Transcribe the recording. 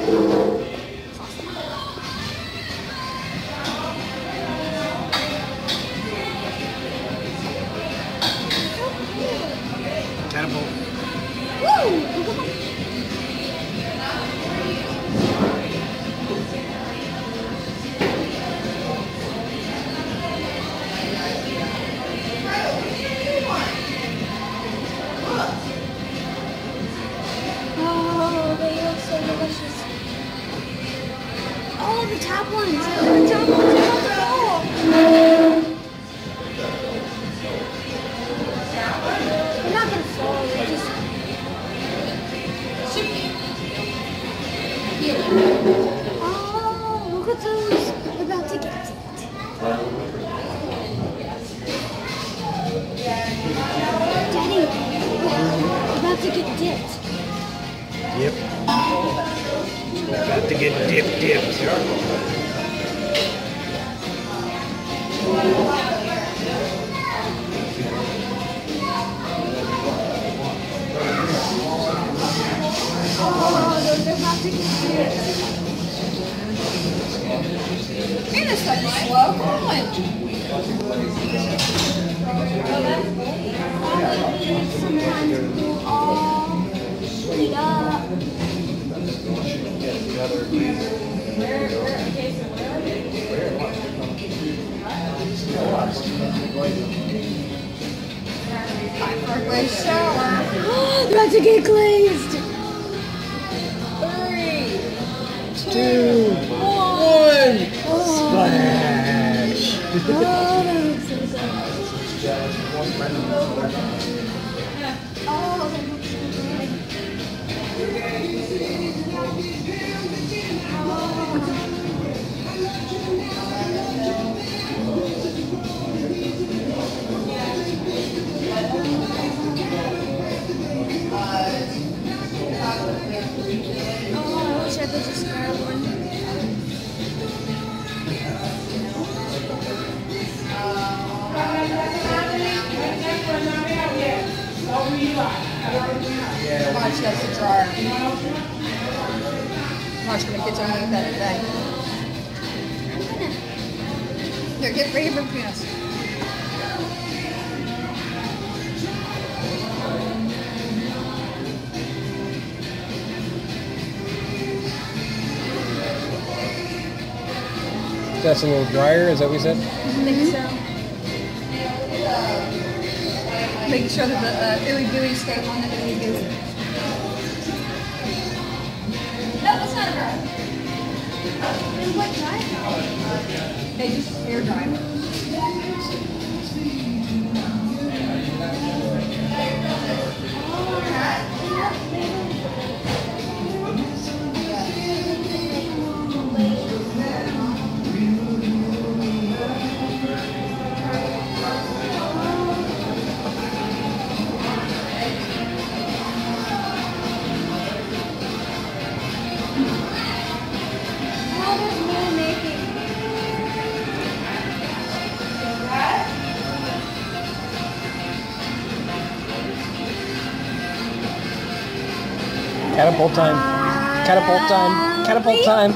Catapult. Woo! Oh, they look so delicious. Oh, the top ones. The top ones are comfortable. They're not going to fall. They're just... Oh, look at those. We're about to get it. Daddy, we're about to get dipped. Yep. About to get dipped. Oh, those are about to get dipped. And it's like slow going. Sometimes we'll all split up. Time for a glaze shower. They're about to get glazed. 3, 2, 1. Splash. Oh, that looks so good. Oh, that looks I wish I could just grab one. Watch that's the jar. Watch when the kids are eating that thing. Here, get ready for peanuts. That's a little drier, is that what you said? I think so. Making sure that the ooey gooey stay on the ooey gooey. No, that's not a dry. And what dry? They just air dry. Catapult time. Catapult time. Catapult time.